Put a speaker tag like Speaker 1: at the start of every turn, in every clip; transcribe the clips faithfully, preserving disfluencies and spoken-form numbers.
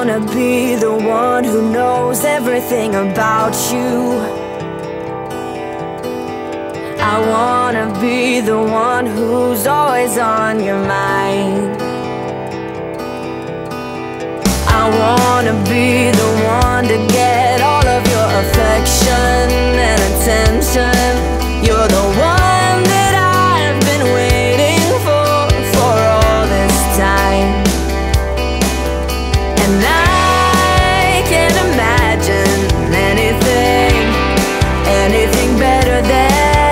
Speaker 1: wanna be the one who knows everything about you. I wanna be the one who's always on your mind. I wanna be the one to get all of your affection and attention. You're the one that I've been waiting for for all this time. And I can't imagine anything, anything better than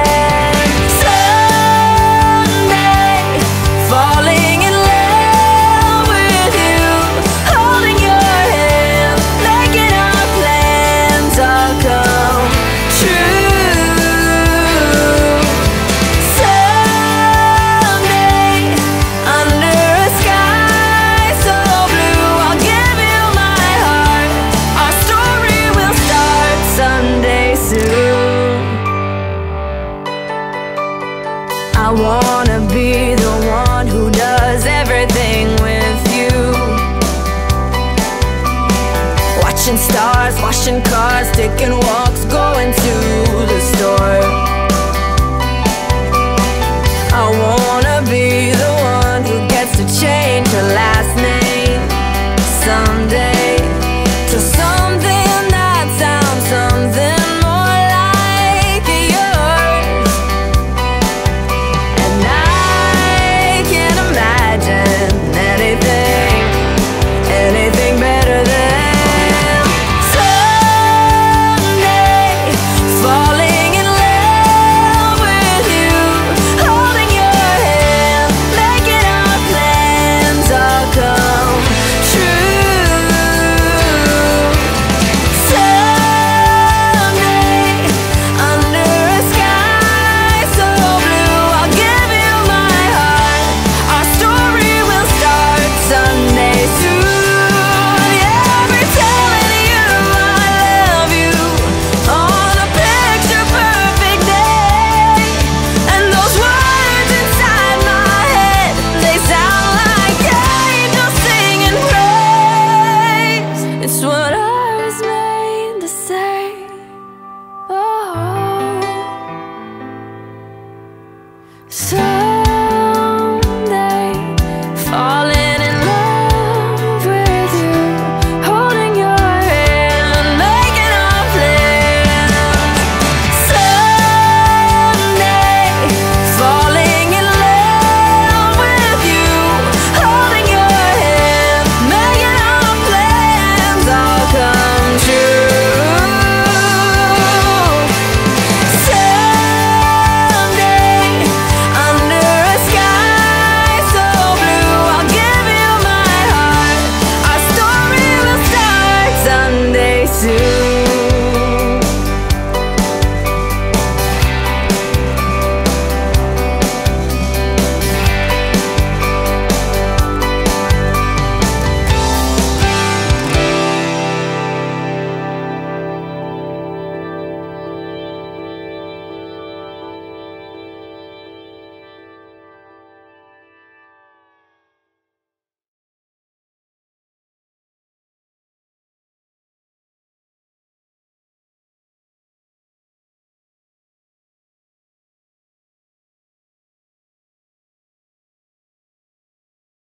Speaker 1: I wanna be the one who does everything with you. Watching stars, washing cars, taking walks, going to the store. I want